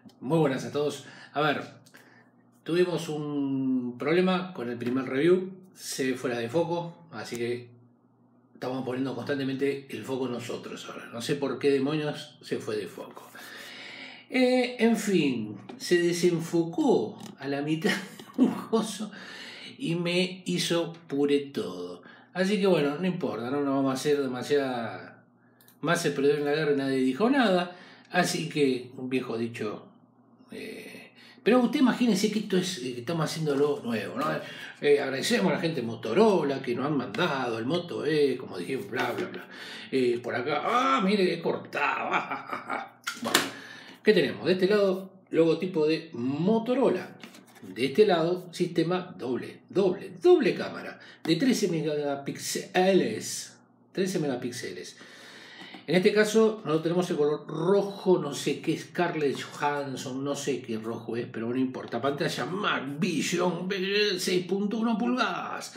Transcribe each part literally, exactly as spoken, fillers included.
Muy buenas a todos. A ver, tuvimos un problema con el primer review, se fuera de foco, así que estamos poniendo constantemente el foco nosotros ahora. No sé por qué demonios se fue de foco. Eh, en fin, se desenfocó a la mitad un coso y me hizo puré todo. Así que bueno, no importa, no nos vamos a hacer demasiada... Más se perdió en la guerra y nadie dijo nada. Así que un viejo dicho... Eh, pero usted imagínense que esto es, eh, que estamos haciendo algo nuevo, ¿no? Eh, agradecemos a la gente de Motorola que nos han mandado el Moto E, como dijimos, bla, bla, bla. Eh, por acá, ah, mire que cortado. Ah, ah, ah, ah. Bueno, ¿qué tenemos? De este lado, logotipo de Motorola. De este lado, sistema doble, doble, doble cámara de trece megapíxeles. trece megapíxeles. En este caso, nosotros tenemos el color rojo, no sé qué es Scarlett Johansson, no sé qué rojo es, pero no importa. Pantalla Mac Vision seis punto uno pulgadas.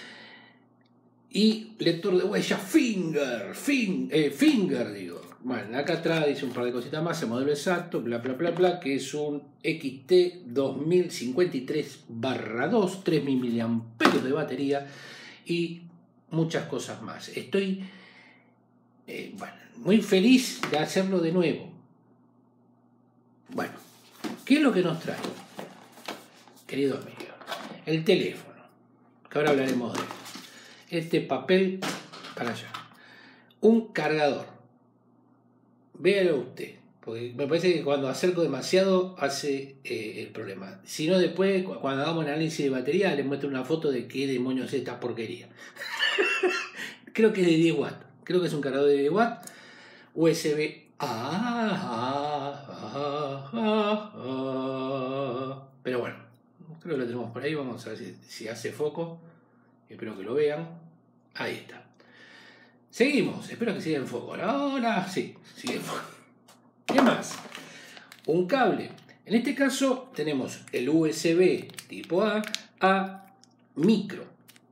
Y lector de huella Finger, fin, eh, Finger digo. Bueno, acá atrás dice un par de cositas más, el modelo exacto, bla, bla, bla, bla, que es un X T dos mil cincuenta y tres barra dos, tres mil miliamperios de batería y muchas cosas más. Estoy... Eh, bueno, muy feliz de hacerlo de nuevo. Bueno, ¿qué es lo que nos trae, querido amigo? El teléfono, que ahora hablaremos de él. Este papel para allá. Un cargador. Véalo usted, porque me parece que cuando acerco demasiado hace eh, el problema. Si no, después, cuando hagamos el análisis de batería, les muestro una foto de qué demonios es esta porquería. Creo que es de diez watts. Creo que es un cargador de diez watts, U S B A, ah, ah, ah. Pero bueno, creo que lo tenemos por ahí. Vamos a ver si, si hace foco. Espero que lo vean. Ahí está. Seguimos. Espero que siga en foco. Ahora sí, sigue en foco. ¿Qué más? Un cable. En este caso tenemos el U S B tipo A a micro.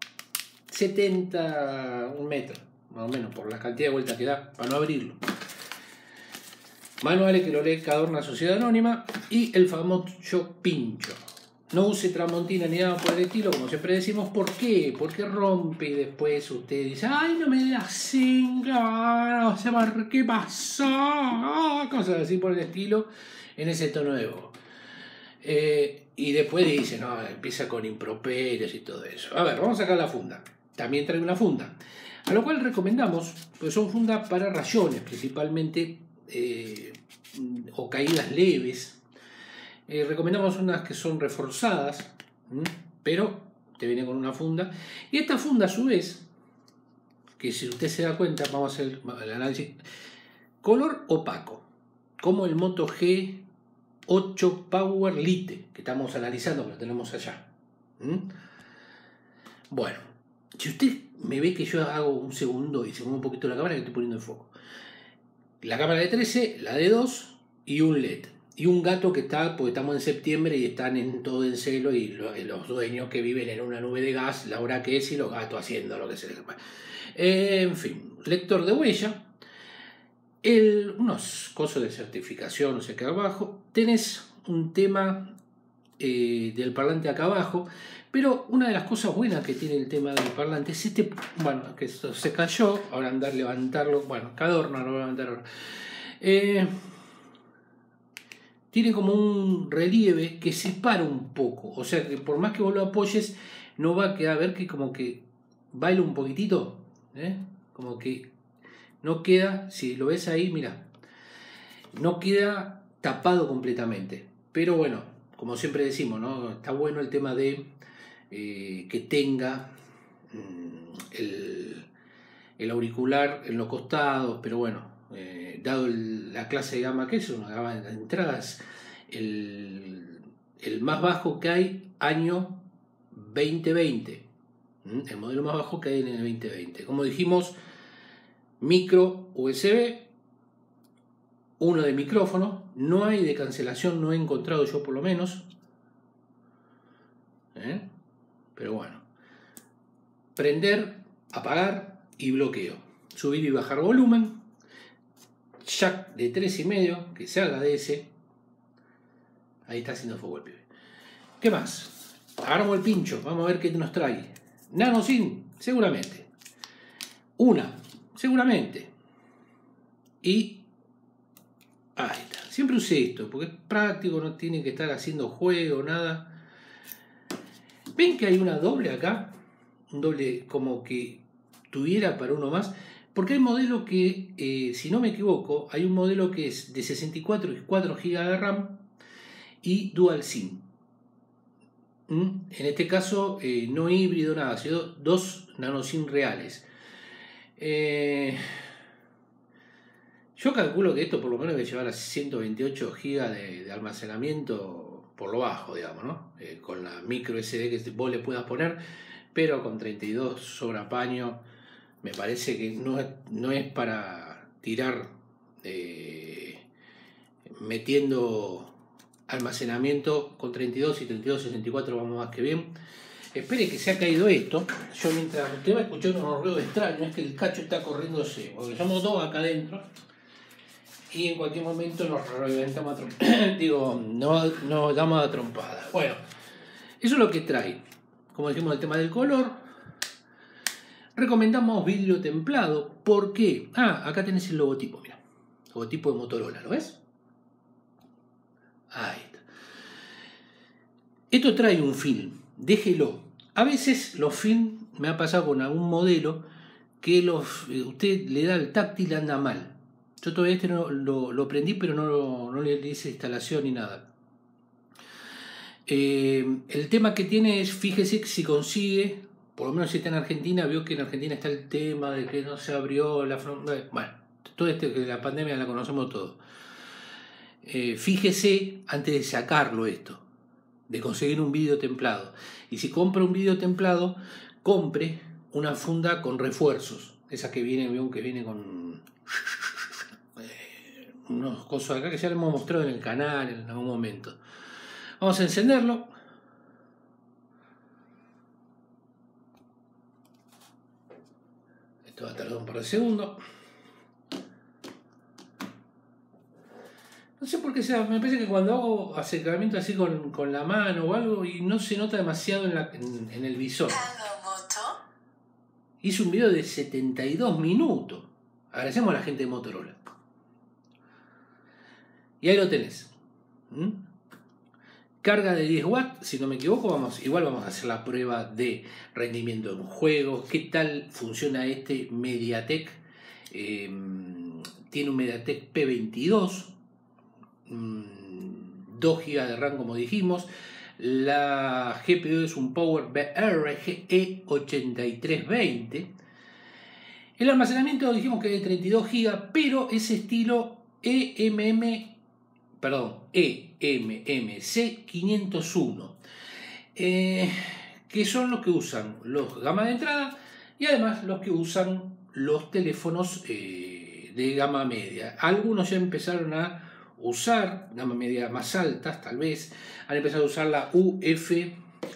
setenta, un metro. Más o menos, por la cantidad de vueltas que da, para no abrirlo. Manuales que lo lee Cadorna Sociedad Anónima y el famoso pincho. No use tramontina ni nada por el estilo, como siempre decimos. ¿Por qué? Porque rompe y después usted dice, ay, no me das cinga, no sé por qué pasó, cosas así por el estilo, en ese tono de voz. Eh, y después dice, no, empieza con improperios y todo eso. A ver, vamos a sacar la funda. También trae una funda. A lo cual recomendamos, pues son fundas para rayones, principalmente, eh, o caídas leves. Eh, recomendamos unas que son reforzadas, ¿m? Pero te viene con una funda. Y esta funda, a su vez, que si usted se da cuenta, vamos a hacer el análisis, color opaco, como el Moto G ocho Power Lite, que estamos analizando, que lo tenemos allá. ¿M? Bueno, si usted me ve que yo hago un segundo y se mueve un poquito la cámara, que estoy poniendo en foco. La cámara de trece, la de dos y un L E D. Y un gato que está, porque estamos en septiembre y están en todo en celo y los dueños que viven en una nube de gas, la hora que es, y los gatos haciendo lo que se les llama. Eh, en fin, lector de huella. El, unos cosas de certificación, no sé qué abajo. Tenés un tema eh, del parlante acá abajo. Pero una de las cosas buenas que tiene el tema del parlante es este, bueno, que esto se cayó, ahora andar levantarlo, bueno, Cadorna lo voy a levantar ahora. Eh, tiene como un relieve que separa un poco, o sea que por más que vos lo apoyes, no va a quedar, a ver que como que baila un poquitito, ¿eh? Como que no queda, si lo ves ahí, mira, no queda tapado completamente, pero bueno, como siempre decimos, ¿no? Está bueno el tema de Eh, que tenga mm, el, el auricular en los costados, pero bueno, eh, dado el, la clase de gama que es una gama de entradas, el, el más bajo que hay, año veinte veinte, ¿Mm? El modelo más bajo que hay en el veinte veinte. Como dijimos, micro U S B, uno de micrófono, no hay de cancelación, no he encontrado yo por lo menos, ¿eh? Pero bueno, prender, apagar y bloqueo, subir y bajar volumen, jack de tres y medio que se agradece, Ahí está haciendo fuego el pibe. ¿Qué más? Agarramos el pincho, vamos a ver qué nos trae. NanoSync, seguramente. Una, seguramente. Y ahí está. Siempre usé esto, porque es práctico, no tiene que estar haciendo juego, nada. ¿Ven que hay una doble acá? Un doble como que tuviera para uno más. Porque hay modelos que, eh, si no me equivoco, hay un modelo que es de sesenta y cuatro y cuatro gigas de RAM y Dual SIM. ¿Mm? En este caso, eh, no híbrido, nada, sino dos NanoSIM reales. Eh, yo calculo que esto por lo menos debe llevar a ciento veintiocho gigas de, de almacenamiento por lo bajo, digamos, ¿no? Eh, con la micro S D que vos le puedas poner, pero con treinta y dos sobra paño. Me parece que no es, no es para tirar eh, metiendo almacenamiento con treinta y dos y treinta y dos, sesenta y cuatro vamos más que bien. Espere que se ha caído esto. Yo mientras usted va a escuchar unos ruidos extraños, es que el cacho está corriéndose, porque somos dos acá adentro y en cualquier momento nos reventamos a trompadas. Digo, no, nos damos a trompadas. Bueno, eso es lo que trae. Como dijimos, el tema del color. Recomendamos vidrio templado. ¿Por qué? Ah, acá tenés el logotipo, mira. Logotipo de Motorola, ¿lo ves? Ahí está. Esto trae un film, déjelo. A veces los film, me ha pasado con algún modelo, que los, usted le da el táctil y anda mal. Yo todavía este no, lo, lo prendí, pero no, no le hice instalación ni nada. Eh, el tema que tiene es, fíjese que si consigue, por lo menos si está en Argentina, vio que en Argentina está el tema de que no se abrió la frontera. Bueno, todo este, la pandemia la conocemos todo. Eh, fíjese antes de sacarlo esto, de conseguir un vidrio templado. Y si compra un vidrio templado, compre una funda con refuerzos. Esas que vienen, que viene con eh, unos cosas acá que ya les hemos mostrado en el canal en algún momento. Vamos a encenderlo. Esto va a tardar un par de segundos. No sé por qué sea, me parece que cuando hago acercamiento así con, con la mano o algo y no se nota demasiado en, la, en, en el visor. Hice un video de setenta y dos minutos. Agradecemos a la gente de Motorola. Y ahí lo tenés. ¿Mm? Carga de diez watts, si no me equivoco, vamos, igual vamos a hacer la prueba de rendimiento en juegos. ¿Qué tal funciona este MediaTek? Eh, tiene un MediaTek P veintidós. dos gigas de RAM como dijimos. La G P U es un Power B R G E ochenta y tres veinte. El almacenamiento dijimos que es de treinta y dos gigas, pero es estilo E M M, perdón, E M M C quinientos uno, eh, que son los que usan los gama de entrada y además los que usan los teléfonos eh, de gama media. Algunos ya empezaron a usar gama media más altas, tal vez han empezado a usar la U F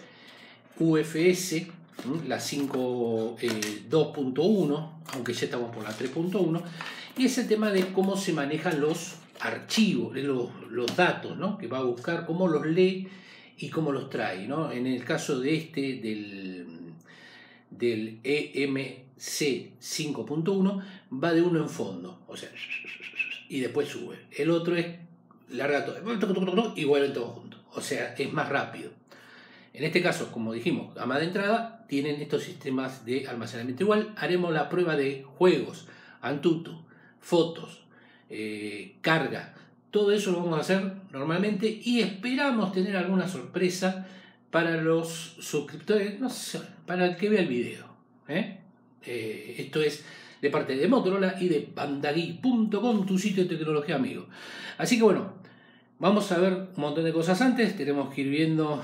S, la cinco dos punto uno, aunque ya estamos por la tres punto uno, y es el tema de cómo se manejan los archivos, los, los datos, ¿no? Que va a buscar, cómo los lee y cómo los trae, ¿no? En el caso de este del, del E M C cinco punto uno va de uno en fondo, o sea, y después sube. El otro es larga todo, y vuelven todos juntos. O sea, es más rápido. En este caso, como dijimos, gama de entrada, tienen estos sistemas de almacenamiento igual. Haremos la prueba de juegos, Antutu, fotos, eh, carga. Todo eso lo vamos a hacer normalmente y esperamos tener alguna sorpresa para los suscriptores, no sé, para el que vea el video. ¿eh? Eh, esto es de parte de Motorola y de Bandageek punto com, tu sitio de tecnología amigo. Así que bueno, vamos a ver un montón de cosas antes. Tenemos que ir viendo,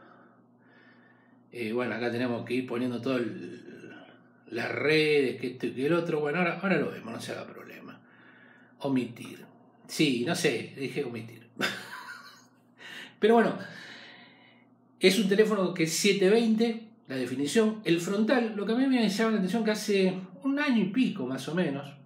eh, bueno, acá tenemos que ir poniendo todas las redes, que esto y que el otro. Bueno, ahora, ahora lo vemos, no se haga problema. Omitir. Sí, no sé, dije omitir. Pero bueno, es un teléfono que es setecientos veinte. La definición, el frontal, lo que a mí me llama la atención que hace un año y pico más o menos,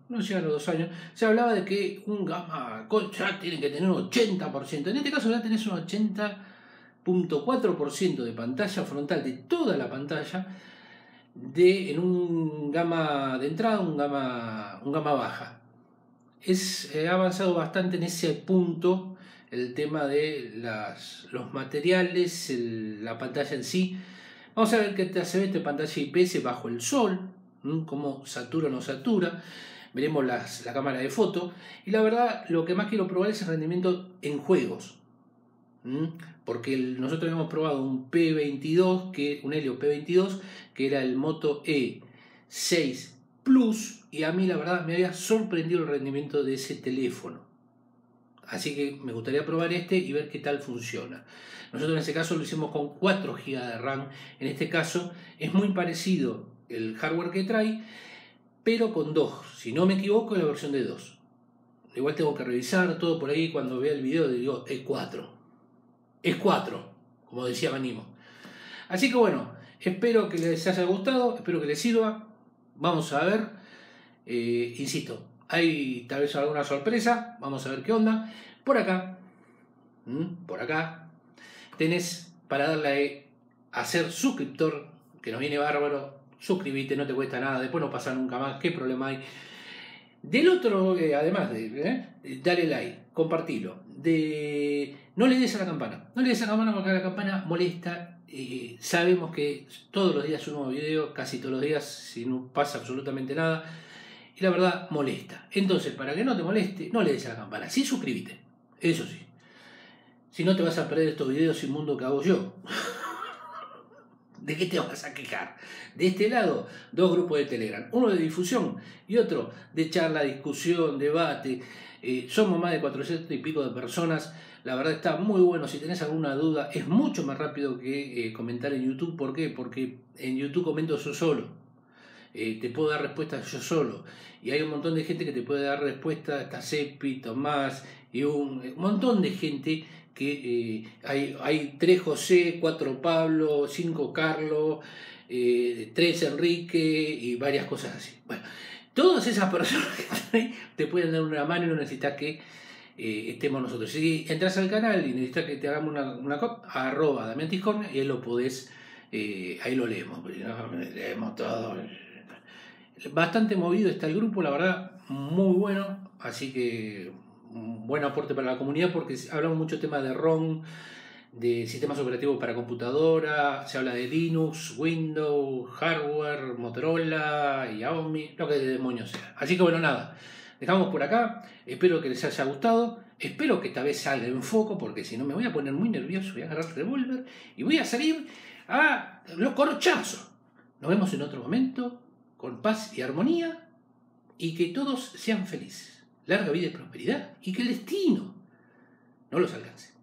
no llega a los dos años, se hablaba de que un gama ya tiene que tener un ochenta por ciento. En este caso ya tenés un ochenta punto cuatro por ciento de pantalla frontal, de toda la pantalla, de, en un gama de entrada, un gama, un gama baja. Es, eh, ha avanzado bastante en ese punto el tema de las, los materiales, el, la pantalla en sí. Vamos a ver qué te hace este pantalla I P S bajo el sol, ¿m? Cómo satura o no satura. Veremos las, la cámara de foto. Y la verdad, lo que más quiero probar es el rendimiento en juegos. ¿m? Porque el, nosotros habíamos probado un P veintidós, que, un Helio P veintidós, que era el Moto E seis Plus. Y a mí la verdad me había sorprendido el rendimiento de ese teléfono. Así que me gustaría probar este y ver qué tal funciona. Nosotros en este caso lo hicimos con cuatro gigas de RAM. En este caso es muy parecido el hardware que trae, pero con dos. Si no me equivoco, es la versión de dos. Igual tengo que revisar todo por ahí. Cuando vea el video digo, es cuatro. Es cuatro, como decía Manimo. Así que bueno, espero que les haya gustado, espero que les sirva. Vamos a ver, eh, insisto, hay tal vez alguna sorpresa, vamos a ver qué onda. Por acá, por acá, tenés para darle a ser suscriptor, que nos viene bárbaro. Suscribite, no te cuesta nada, después no pasa nunca más, qué problema hay. Del otro, eh, además de, eh, dale like, compartilo. De, no le des a la campana, no le des a la campana porque la campana molesta. Eh, sabemos que todos los días subo video, casi todos los días, si no pasa absolutamente nada. Y la verdad molesta. Entonces, para que no te moleste, no le des a la campana. Sí, suscríbete, eso sí. Si no te vas a perder estos videos inmundos que hago yo. ¿De qué te vas a quejar? De este lado, dos grupos de Telegram. Uno de difusión y otro de charla, discusión, debate. Eh, somos más de cuatrocientos y pico de personas. La verdad está muy bueno. Si tenés alguna duda, es mucho más rápido que eh, comentar en YouTube. ¿Por qué? Porque en YouTube comento yo solo. Eh, te puedo dar respuestas yo solo. Y hay un montón de gente que te puede dar respuestas. Está Sepi, Tomás y un, un montón de gente que eh, hay, hay tres José, cuatro Pablo, cinco Carlos, eh, tres Enrique y varias cosas así. Bueno, todas esas personas que están ahí te pueden dar una mano y no necesitas que eh, estemos nosotros. Si entras al canal y necesitas que te hagamos una, una cop, arroba Damián Tiscornia y ahí lo podés, eh, ahí lo leemos, no, leemos todo. Bastante movido está el grupo, la verdad, muy bueno, así que un buen aporte para la comunidad porque hablamos mucho temas de ROM, de sistemas operativos para computadora, se habla de Linux, Windows, hardware, Motorola, Xiaomi, lo que de demonios sea. Así que bueno, nada, dejamos por acá, espero que les haya gustado, espero que esta vez salga en foco porque si no me voy a poner muy nervioso, voy a agarrar el revólver y voy a salir a los corchazos. Nos vemos en otro momento, con paz y armonía, y que todos sean felices. Larga vida y prosperidad, y que el destino no los alcance.